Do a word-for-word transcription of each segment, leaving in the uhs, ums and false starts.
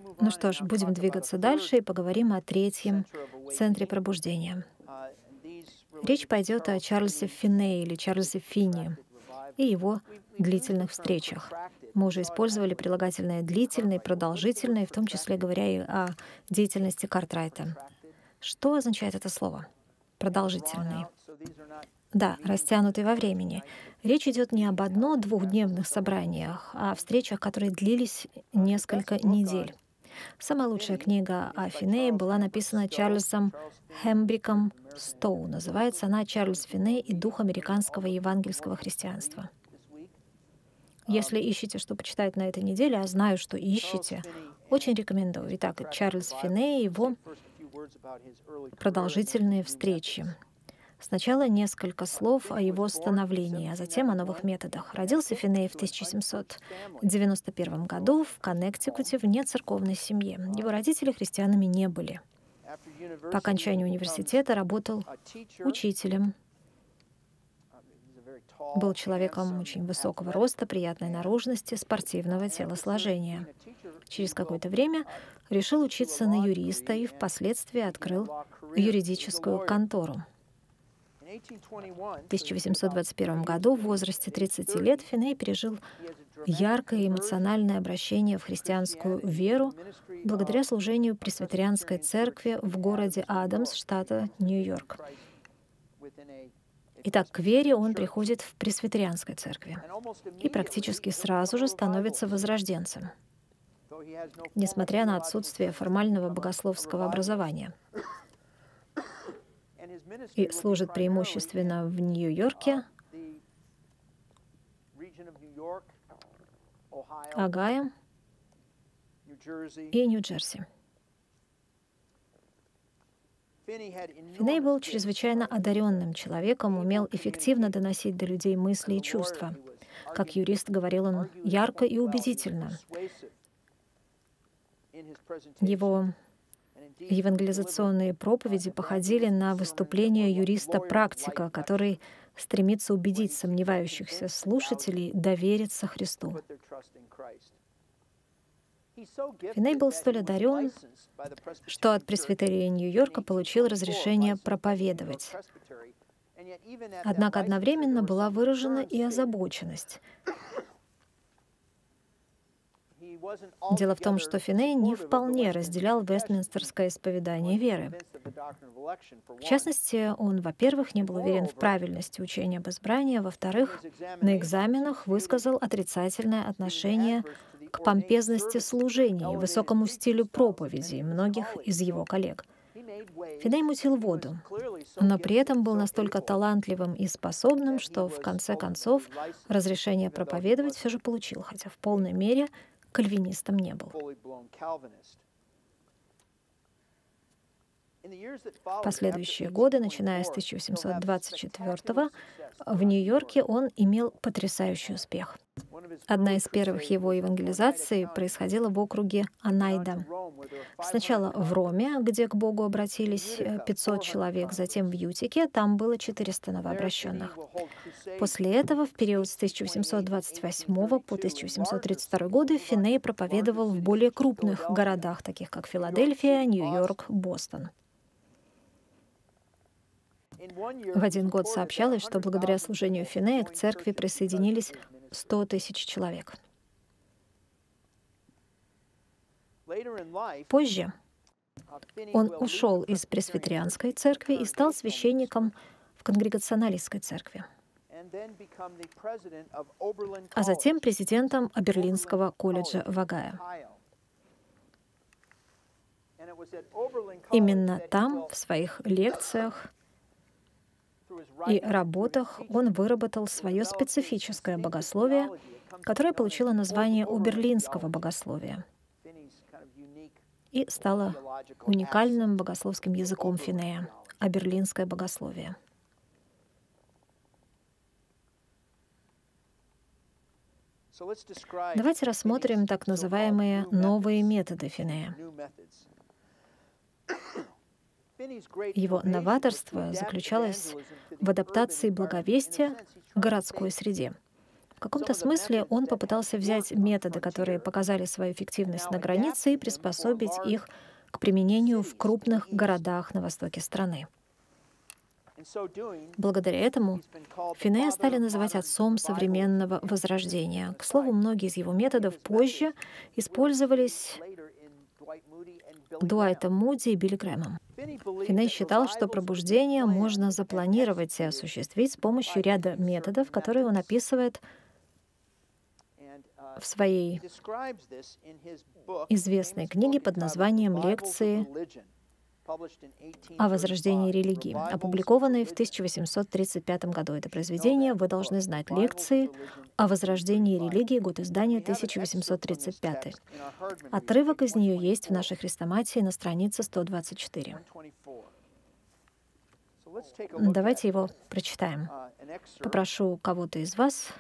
Ну что ж, будем двигаться дальше и поговорим о третьем центре пробуждения. Речь пойдет о Чарльзе Финнее или Чарльзе Финни и его длительных встречах. Мы уже использовали прилагательное «длительный», «продолжительный», в том числе говоря и о деятельности Картрайта. Что означает это слово? Продолжительный. Да, растянутый во времени. Речь идет не об одно-двухдневных собраниях, а о встречах, которые длились несколько недель. Самая лучшая книга о Финнее была написана Чарльзом Хембриком Стоу. Называется она «Чарльз Финней и дух американского евангельского христианства». Если ищете, что почитать на этой неделе, а знаю, что ищете, очень рекомендую. Итак, Чарльз Финней и его продолжительные встречи. Сначала несколько слов о его становлении, а затем о новых методах. Родился Финней в тысяча семьсот девяносто первом году в Коннектикуте в нецерковной семье. Его родители христианами не были. По окончанию университета работал учителем. Был человеком очень высокого роста, приятной наружности, спортивного телосложения. Через какое-то время решил учиться на юриста и впоследствии открыл юридическую контору. В тысяча восемьсот двадцать первом году в возрасте тридцати лет Финней пережил яркое эмоциональное обращение в христианскую веру благодаря служению Пресвитерианской церкви в городе Адамс, штата Нью-Йорк. Итак, к вере он приходит в Пресвитерианской церкви и практически сразу же становится возрожденцем, несмотря на отсутствие формального богословского образования. И служит преимущественно в Нью-Йорке, Огайо и Нью-Джерси. Финней был чрезвычайно одаренным человеком, умел эффективно доносить до людей мысли и чувства. Как юрист говорил он ярко и убедительно. Его евангелизационные проповеди походили на выступление юриста-практика, который стремится убедить сомневающихся слушателей довериться Христу. Финней был столь одарен, что от пресвитерии Нью-Йорка получил разрешение проповедовать. Однако одновременно была выражена и озабоченность. Дело в том, что Финней не вполне разделял вестминстерское исповедание веры. В частности, он, во-первых, не был уверен в правильности учения об избрании, а во-вторых, на экзаменах высказал отрицательное отношение к помпезности служения и высокому стилю проповедей многих из его коллег. Финней мутил воду, но при этом был настолько талантливым и способным, что в конце концов разрешение проповедовать все же получил, хотя в полной мере кальвинистом не был. В последующие годы, начиная с тысяча восемьсот двадцать четвёртого, в Нью-Йорке он имел потрясающий успех. Одна из первых его евангелизаций происходила в округе Онайда. Сначала в Роме, где к Богу обратились пятьсот человек, затем в Ютике, там было четыреста новообращенных. После этого, в период с тысяча восемьсот двадцать восьмого по тысяча восемьсот тридцать второй годы, Финней проповедовал в более крупных городах, таких как Филадельфия, Нью-Йорк, Бостон. В один год сообщалось, что благодаря служению Финнея к церкви присоединились сто тысяч человек. Позже он ушел из пресвитерианской церкви и стал священником в конгрегационалистской церкви, а затем президентом Оберлинского колледжа в Огайо. Именно там, в своих лекциях и работах, он выработал свое специфическое богословие, которое получило название Оберлинского богословия и стало уникальным богословским языком Финнея — Оберлинское богословие. Давайте рассмотрим так называемые новые методы Финнея. Его новаторство заключалось в адаптации благовестия к городской среде. В каком-то смысле он попытался взять методы, которые показали свою эффективность на границе, и приспособить их к применению в крупных городах на востоке страны. Благодаря этому Финея стали называть отцом современного Возрождения. К слову, многие из его методов позже использовались Дуайтом Муди и Билли Грэмом. Финей считал, что пробуждение можно запланировать и осуществить с помощью ряда методов, которые он описывает в своей известной книге под названием «Лекции о возрождении религии», опубликованной в тысяча восемьсот тридцать пятом году. Это произведение вы должны знать. «Лекции о возрождении религии», год издания тысяча восемьсот тридцать пятый. Отрывок из нее есть в нашей хрестоматии на странице сто двадцать четыре. Давайте его прочитаем. Попрошу кого-то из вас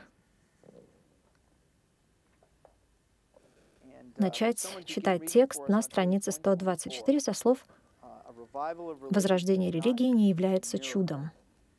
начать читать текст на странице сто двадцать четыре со слов «Возрождение религии не является чудом».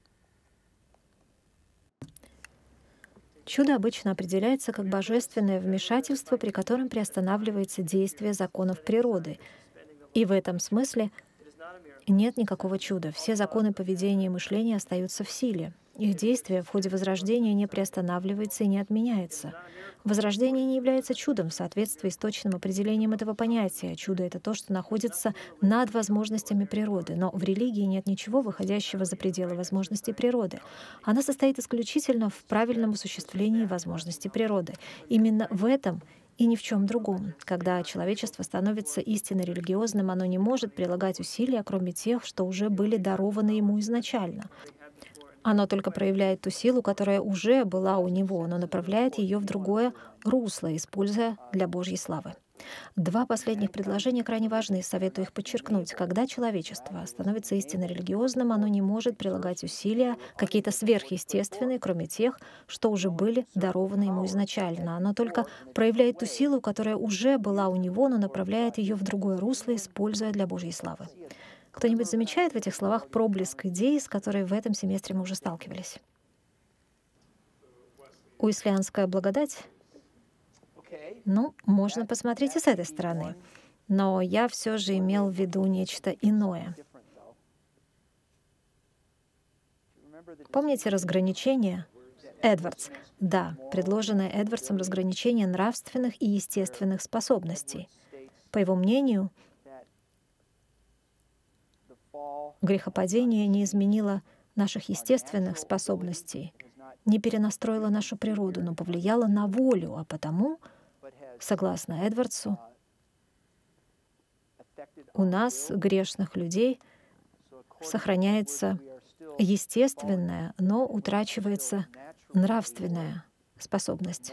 Чудо обычно определяется как божественное вмешательство, при котором приостанавливается действие законов природы. И в этом смысле нет никакого чуда. Все законы поведения и мышления остаются в силе. Их действие в ходе возрождения не приостанавливается и не отменяется. Возрождение не является чудом в соответствии с точным определением этого понятия. Чудо — это то, что находится над возможностями природы. Но в религии нет ничего, выходящего за пределы возможностей природы. Она состоит исключительно в правильном осуществлении возможностей природы. Именно в этом и ни в чем другом. Когда человечество становится истинно религиозным, оно не может прилагать усилия, кроме тех, что уже были дарованы ему изначально. Оно только проявляет ту силу, которая уже была у него, но направляет ее в другое русло, используя для Божьей славы. Два последних предложения крайне важны, советую их подчеркнуть. Когда человечество становится истинно религиозным, оно не может прилагать усилия, какие-то сверхъестественные, кроме тех, что уже были дарованы ему изначально. Оно только проявляет ту силу, которая уже была у него, но направляет ее в другое русло, используя для Божьей славы. Кто-нибудь замечает в этих словах проблеск идеи, с которой в этом семестре мы уже сталкивались? Уэслианская благодать? Ну, можно посмотреть и с этой стороны. Но я все же имел в виду нечто иное. Помните разграничение? Эдвардс. Да, предложенное Эдвардсом разграничение нравственных и естественных способностей. По его мнению, грехопадение не изменило наших естественных способностей, не перенастроило нашу природу, но повлияло на волю, а потому, согласно Эдвардсу, у нас, грешных людей, сохраняется естественная, но утрачивается нравственная способность.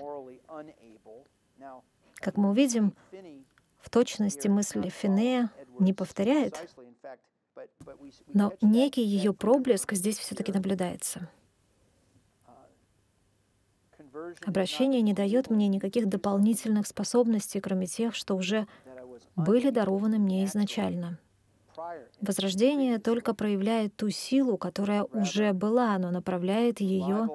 Как мы увидим, в точности мысль Финея не повторяет, но некий ее проблеск здесь все-таки наблюдается. Обращение не дает мне никаких дополнительных способностей, кроме тех, что уже были дарованы мне изначально. Возрождение только проявляет ту силу, которая уже была, но направляет ее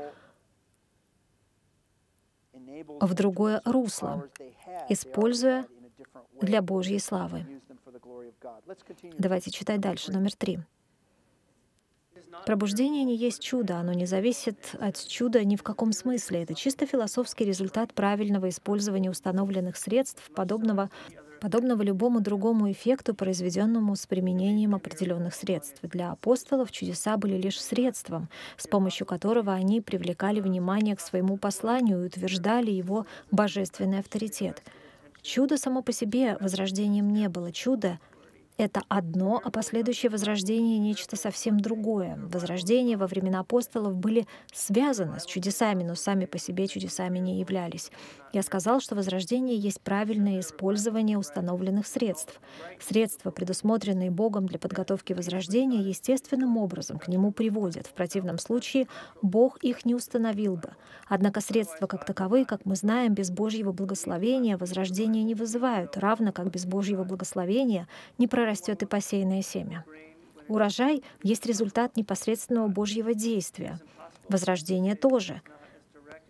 в другое русло, используя для Божьей славы. Давайте читать дальше, номер три. Пробуждение не есть чудо, оно не зависит от чуда ни в каком смысле. Это чисто философский результат правильного использования установленных средств, подобного, подобного любому другому эффекту, произведенному с применением определенных средств. Для апостолов чудеса были лишь средством, с помощью которого они привлекали внимание к своему посланию и утверждали его божественный авторитет. Чудо само по себе возрождением не было. Чудо — это одно, а последующее возрождение — нечто совсем другое. Возрождения во времена апостолов были связаны с чудесами, но сами по себе чудесами не являлись. Я сказал, что возрождение есть правильное использование установленных средств. Средства, предусмотренные Богом для подготовки возрождения, естественным образом к нему приводят. В противном случае Бог их не установил бы. Однако средства как таковые, как мы знаем, без Божьего благословения возрождения не вызывают, равно как без Божьего благословения не прорастет и посеянное семя. Урожай есть результат непосредственного Божьего действия. Возрождение тоже.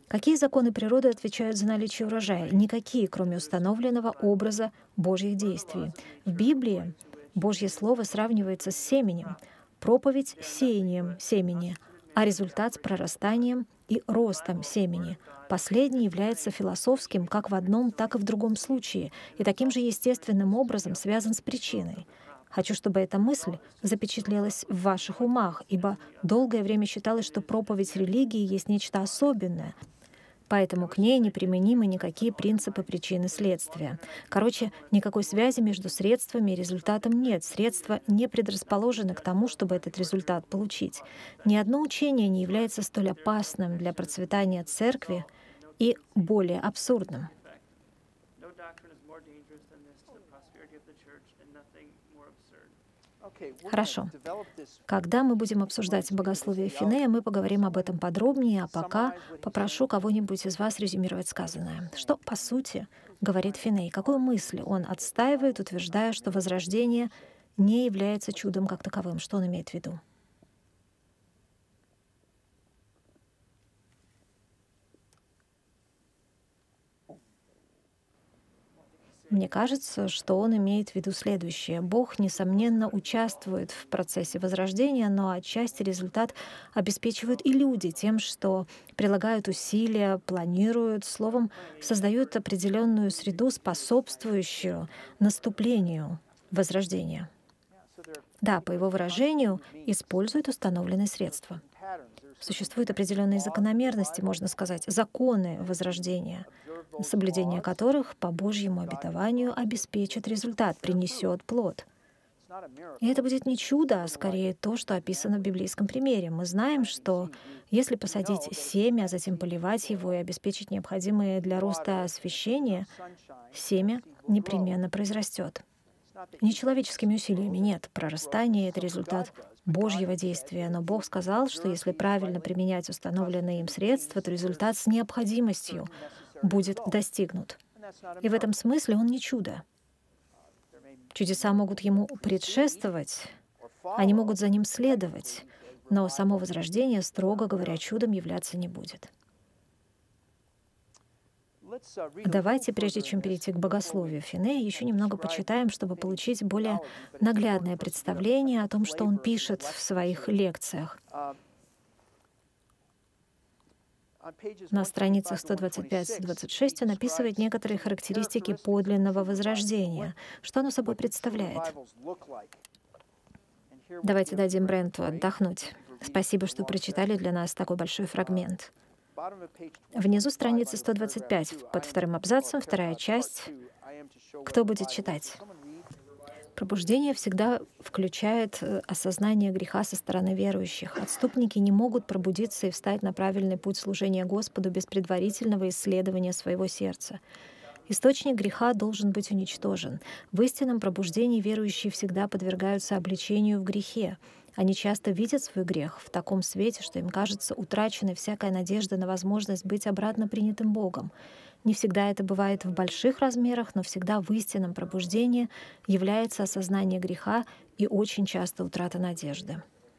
Какие законы природы отвечают за наличие урожая? Никакие, кроме установленного образа Божьих действий. В Библии Божье Слово сравнивается с семенем, проповедь — с сеянием семени, а результат — с прорастанием и ростом семени. Последний является философским как в одном, так и в другом случае, и таким же естественным образом связан с причиной. Хочу, чтобы эта мысль запечатлелась в ваших умах, ибо долгое время считалось, что проповедь религии есть нечто особенное, поэтому к ней неприменимы никакие принципы причины следствия. Короче, никакой связи между средствами и результатом нет. Средства не предрасположены к тому, чтобы этот результат получить. Ни одно учение не является столь опасным для процветания церкви и более абсурдным. Хорошо. Когда мы будем обсуждать богословие Финея, мы поговорим об этом подробнее, а пока попрошу кого-нибудь из вас резюмировать сказанное. Что, по сути, говорит Финей? Какую мысль он отстаивает, утверждая, что возрождение не является чудом как таковым? Что он имеет в виду? Мне кажется, что он имеет в виду следующее. Бог, несомненно, участвует в процессе возрождения, но отчасти результат обеспечивают и люди тем, что прилагают усилия, планируют, словом, создают определенную среду, способствующую наступлению возрождения. Да, по его выражению, используют установленные средства. Существуют определенные закономерности, можно сказать, законы возрождения, соблюдение которых по Божьему обетованию обеспечит результат, принесет плод. И это будет не чудо, а скорее то, что описано в библейском примере. Мы знаем, что если посадить семя, а затем поливать его и обеспечить необходимые для роста освещение, семя непременно произрастет. Не человеческими усилиями, нет. Прорастание — это результат Божьего действия, но Бог сказал, что если правильно применять установленные им средства, то результат с необходимостью будет достигнут. И в этом смысле он не чудо. Чудеса могут ему предшествовать, они могут за ним следовать, но само возрождение, строго говоря, чудом являться не будет. Давайте, прежде чем перейти к богословию Финея, еще немного почитаем, чтобы получить более наглядное представление о том, что он пишет в своих лекциях. На страницах сто двадцать пять — сто двадцать шесть он описывает некоторые характеристики подлинного возрождения. Что оно собой представляет? Давайте дадим Бренту отдохнуть. Спасибо, что прочитали для нас такой большой фрагмент. Внизу страницы сто двадцать пять, под вторым абзацем, вторая часть. Кто будет читать? Пробуждение всегда включает осознание греха со стороны верующих. Отступники не могут пробудиться и встать на правильный путь служения Господу без предварительного исследования своего сердца. Источник греха должен быть уничтожен. В истинном пробуждении верующие всегда подвергаются обличению в грехе. Они часто видят свой грех в таком свете, что им кажется утраченной всякая надежда на возможность быть обратно принятым Богом. Не всегда это бывает в больших размерах, но всегда в истинном пробуждении является осознание греха и очень часто утрата надежды.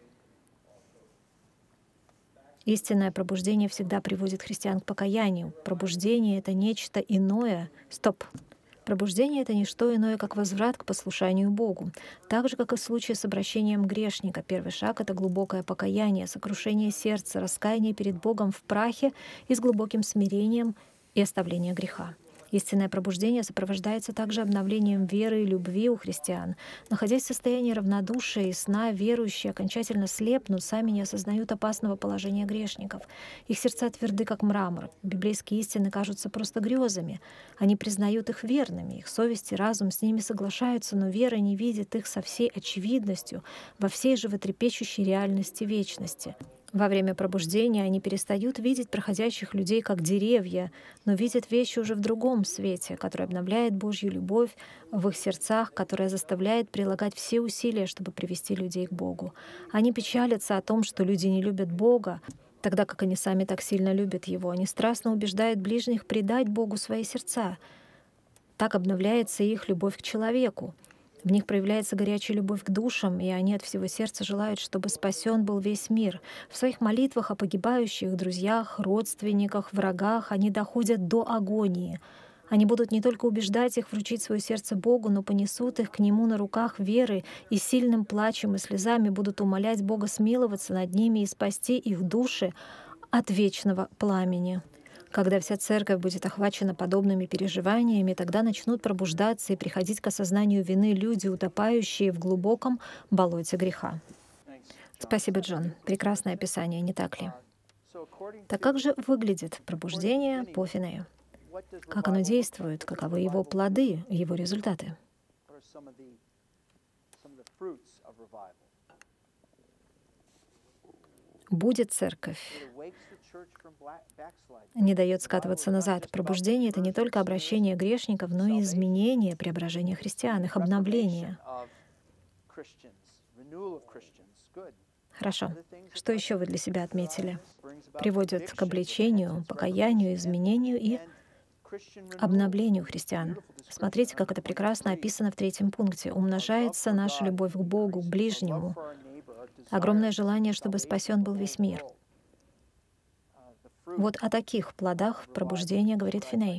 Истинное пробуждение всегда приводит христиан к покаянию. Пробуждение — это нечто иное. Стоп! Пробуждение — это не что иное, как возврат к послушанию Богу. Так же, как и в случае с обращением грешника. Первый шаг — это глубокое покаяние, сокрушение сердца, раскаяние перед Богом в прахе и с глубоким смирением и оставление греха. Истинное пробуждение сопровождается также обновлением веры и любви у христиан. Находясь в состоянии равнодушия и сна, верующие окончательно слепнут, сами не осознают опасного положения грешников. Их сердца тверды, как мрамор. Библейские истины кажутся просто грезами. Они признают их верными, их совесть и разум с ними соглашаются, но вера не видит их со всей очевидностью, во всей животрепещущей реальности вечности. Во время пробуждения они перестают видеть проходящих людей как деревья, но видят вещи уже в другом свете, который обновляет Божью любовь в их сердцах, которая заставляет прилагать все усилия, чтобы привести людей к Богу. Они печалятся о том, что люди не любят Бога, тогда как они сами так сильно любят Его. Они страстно убеждают ближних предать Богу свои сердца. Так обновляется их любовь к человеку. В них проявляется горячая любовь к душам, и они от всего сердца желают, чтобы спасен был весь мир. В своих молитвах о погибающих, друзьях, родственниках, врагах они доходят до агонии. Они будут не только убеждать их вручить свое сердце Богу, но понесут их к Нему на руках веры и сильным плачем и слезами будут умолять Бога смиловаться над ними и спасти их души от вечного пламени. Когда вся церковь будет охвачена подобными переживаниями, тогда начнут пробуждаться и приходить к осознанию вины люди, утопающие в глубоком болоте греха. Спасибо, Джон. Прекрасное описание, не так ли? Так как же выглядит пробуждение по Финею? Как оно действует? Каковы его плоды, его результаты? Будет церковь, не дает скатываться назад. Пробуждение — это не только обращение грешников, но и изменение, преображение христиан, их обновление. Хорошо. Что еще вы для себя отметили? Приводит к обличению, покаянию, изменению и обновлению христиан. Смотрите, как это прекрасно описано в третьем пункте. Умножается наша любовь к Богу, к ближнему. Огромное желание, чтобы спасен был весь мир. Вот о таких плодах пробуждения говорит Финей.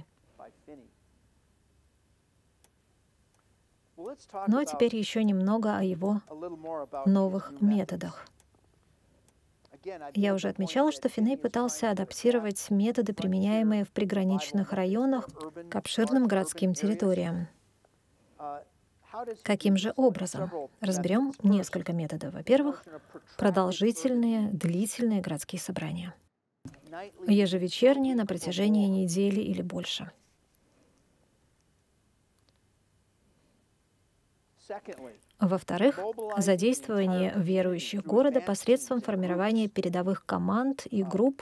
Ну а теперь еще немного о его новых методах. Я уже отмечала, что Финей пытался адаптировать методы, применяемые в приграничных районах, к обширным городским территориям. Каким же образом? Разберем несколько методов. Во-первых, продолжительные, длительные городские собрания. Ежевечерние на протяжении недели или больше. Во-вторых, задействование верующих города посредством формирования передовых команд и групп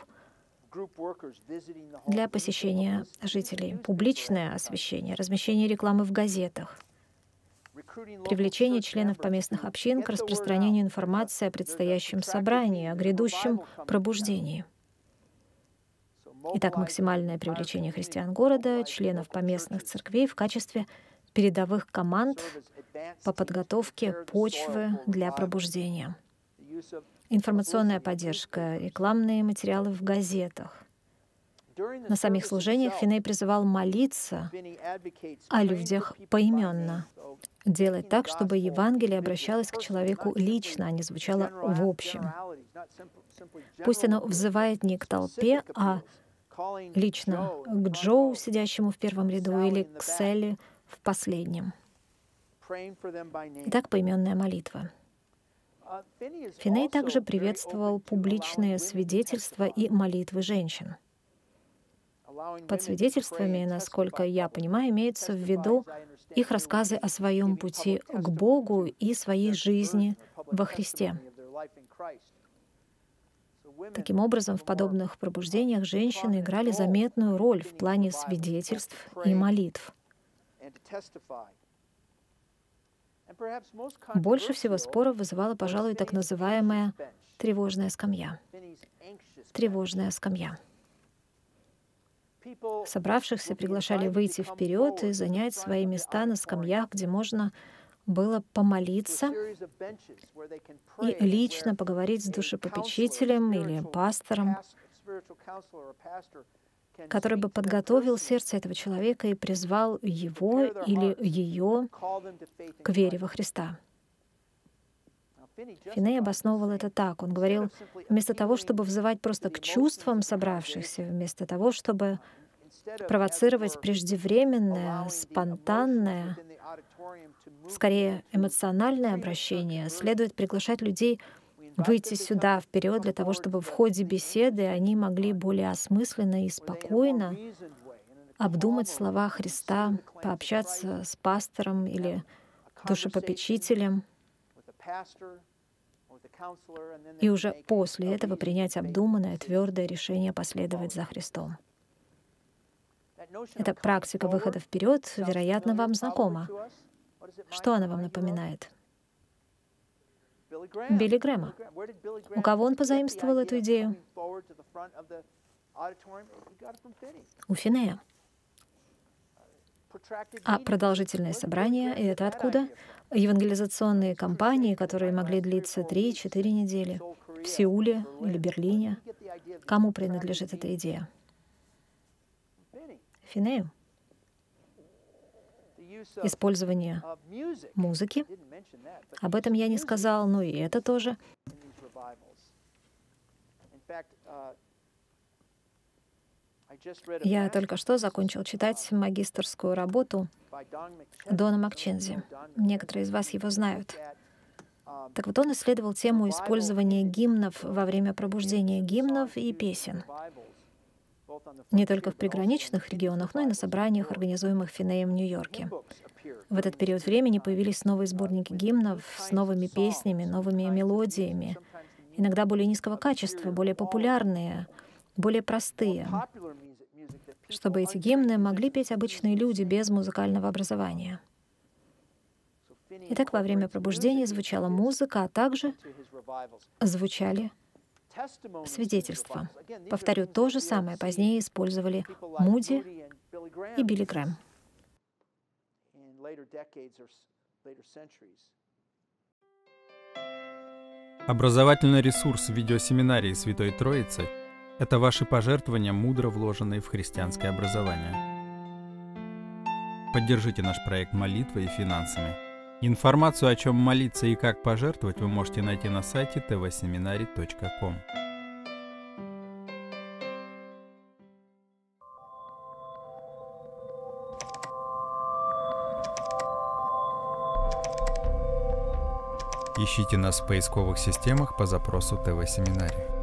для посещения жителей, публичное освещение, размещение рекламы в газетах, привлечение членов поместных общин к распространению информации о предстоящем собрании, о грядущем пробуждении. Итак, максимальное привлечение христиан города, членов поместных церквей в качестве передовых команд по подготовке почвы для пробуждения. Информационная поддержка, рекламные материалы в газетах. На самих служениях Финей призывал молиться о людях поименно, делать так, чтобы Евангелие обращалось к человеку лично, а не звучало в общем. Пусть оно взывает не к толпе, а лично к Джоу, сидящему в первом ряду, или к Селли в последнем. Итак, поименная молитва. Финей также приветствовал публичные свидетельства и молитвы женщин. Под свидетельствами, насколько я понимаю, имеется в виду их рассказы о своем пути к Богу и своей жизни во Христе. Таким образом, в подобных пробуждениях женщины играли заметную роль в плане свидетельств и молитв. Больше всего споров вызывала, пожалуй, так называемая тревожная скамья. Тревожная скамья. Собравшихся приглашали выйти вперед и занять свои места на скамьях, где можно было помолиться и лично поговорить с душепопечителем или пастором, который бы подготовил сердце этого человека и призвал его или ее к вере во Христа. Финей обосновывал это так. Он говорил, вместо того, чтобы взывать просто к чувствам собравшихся, вместо того, чтобы провоцировать преждевременное, спонтанное, скорее эмоциональное обращение, следует приглашать людей выйти сюда, вперед, для того, чтобы в ходе беседы они могли более осмысленно и спокойно обдумать слова Христа, пообщаться с пастором или душепопечителем, и уже после этого принять обдуманное, твердое решение последовать за Христом. Эта практика выхода вперед, вероятно, вам знакома. Что она вам напоминает? Билли Грэма. У кого он позаимствовал эту идею? У Финея. А продолжительные собрания — и это откуда? Евангелизационные кампании, которые могли длиться три-четыре недели в Сеуле или Берлине. Кому принадлежит эта идея? Финею. Использование музыки. Об этом я не сказал, но и это тоже. Я только что закончил читать магистерскую работу Дона Маккензи. Некоторые из вас его знают. Так вот, он исследовал тему использования гимнов во время пробуждения, гимнов и песен. Не только в приграничных регионах, но и на собраниях, организуемых Финеем в Нью-Йорке. В этот период времени появились новые сборники гимнов с новыми песнями, новыми мелодиями, иногда более низкого качества, более популярные, более простые, чтобы эти гимны могли петь обычные люди без музыкального образования. Итак, во время пробуждения звучала музыка, а также звучали свидетельства. Повторю, то же самое позднее использовали Муди и Билли Грэм. Образовательный ресурс видеосеминарии Святой Троицы — это ваши пожертвования, мудро вложенные в христианское образование. Поддержите наш проект молитвой и финансами. Информацию, о чем молиться и как пожертвовать, вы можете найти на сайте тэ вэ семинарий точка ком. Ищите нас в поисковых системах по запросу тэ вэ Семинарий.